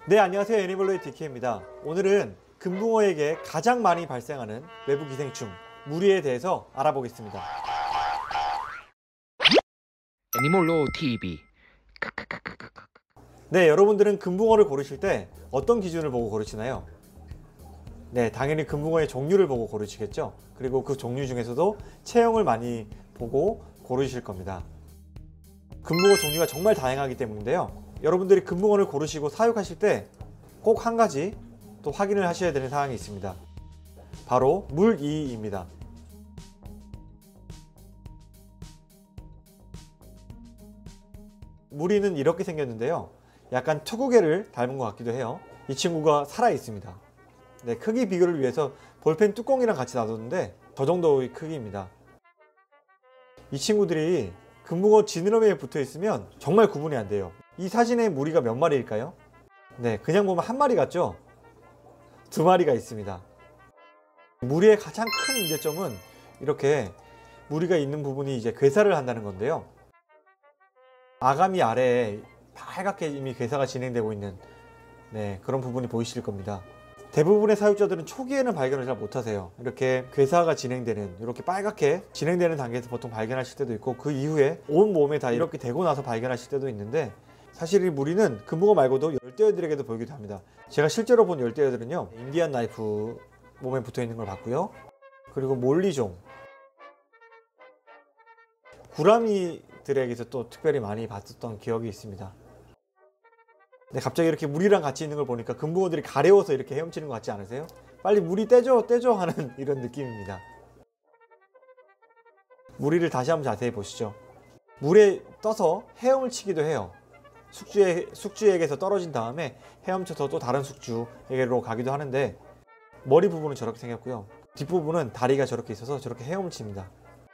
네, 안녕하세요. 애니멀로의 DK입니다. 오늘은 금붕어에게 가장 많이 발생하는 외부 기생충, 무리에 대해서 알아보겠습니다. 애니몰로 TV. 네, 여러분들은 금붕어를 고르실 때 어떤 기준을 보고 고르시나요? 네, 당연히 금붕어의 종류를 보고 고르시겠죠? 그리고 그 종류 중에서도 체형을 많이 보고 고르실 겁니다. 금붕어 종류가 정말 다양하기 때문인데요. 여러분들이 금붕어를 고르시고 사육하실 때 꼭 한 가지 또 확인을 하셔야 되는 사항이 있습니다. 바로 물이입니다. 무리는 이렇게 생겼는데요. 약간 투구개를 닮은 것 같기도 해요. 이 친구가 살아 있습니다. 네, 크기 비교를 위해서 볼펜 뚜껑이랑 같이 놔뒀는데 저 정도의 크기입니다. 이 친구들이 금붕어 지느러미에 붙어 있으면 정말 구분이 안 돼요. 이 사진의 무리가 몇 마리일까요? 네, 그냥 보면 한 마리 같죠? 두 마리가 있습니다. 무리의 가장 큰 문제점은 이렇게 무리가 있는 부분이 이제 괴사를 한다는 건데요. 아가미 아래에 빨갛게 이미 괴사가 진행되고 있는 그런 부분이 보이실 겁니다. 대부분의 사육자들은 초기에는 발견을 잘 못하세요. 이렇게 괴사가 진행되는, 이렇게 빨갛게 진행되는 단계에서 보통 발견하실 때도 있고, 그 이후에 온 몸에 다 이렇게 되고 나서 발견하실 때도 있는데, 사실 이 무리는 금붕어 말고도 열대어들에게도 보이기도 합니다. 제가 실제로 본 열대어들은요, 인디안 나이프 몸에 붙어 있는 걸 봤고요. 그리고 몰리종, 구라미들에게서 또 특별히 많이 봤었던 기억이 있습니다. 네, 갑자기 이렇게 무리랑 같이 있는 걸 보니까 금붕어들이 가려워서 이렇게 헤엄치는 것 같지 않으세요? 빨리 무리 떼줘 떼줘 하는 이런 느낌입니다. 무리를 다시 한번 자세히 보시죠. 물에 떠서 헤엄을 치기도 해요. 숙주에게서 떨어진 다음에 헤엄쳐서 또 다른 숙주에게로 가기도 하는데, 머리 부분은 저렇게 생겼고요. 뒷부분은 다리가 저렇게 있어서 저렇게 헤엄을 칩니다.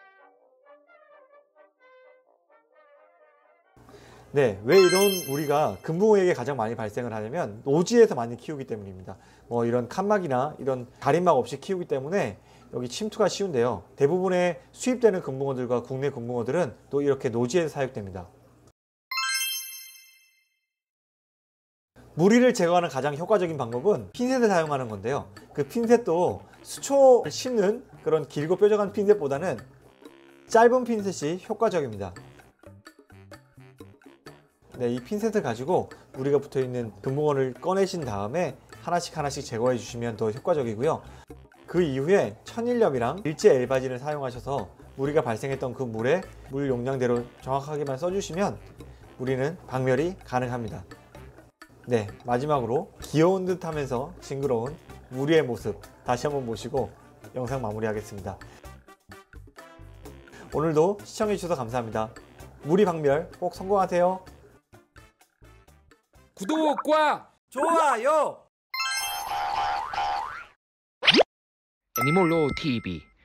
네, 왜 이런 무리가 금붕어에게 가장 많이 발생을 하냐면 노지에서 많이 키우기 때문입니다. 이런 칸막이나 이런 가림막 없이 키우기 때문에 여기 침투가 쉬운데요. 대부분의 수입되는 금붕어들과 국내 금붕어들은 또 이렇게 노지에서 사육됩니다. 무리를 제거하는 가장 효과적인 방법은 핀셋을 사용하는 건데요. 그 핀셋도 수초를 씹는 그런 길고 뾰족한 핀셋보다는 짧은 핀셋이 효과적입니다. 네, 이 핀셋을 가지고 무리가 붙어있는 금붕어를 꺼내신 다음에 하나씩 제거해 주시면 더 효과적이고요. 그 이후에 천일염이랑 일제 엘바진을 사용하셔서 무리가 발생했던 그 물에 물 용량대로 정확하게만 써주시면 무리는 박멸이 가능합니다. 네, 마지막으로 귀여운 듯 하면서 징그러운 무리의 모습 다시 한번 보시고 영상 마무리하겠습니다. 오늘도 시청해주셔서 감사합니다. 무리 박멸 꼭 성공하세요. 구독과 좋아요! 애니몰로 TV.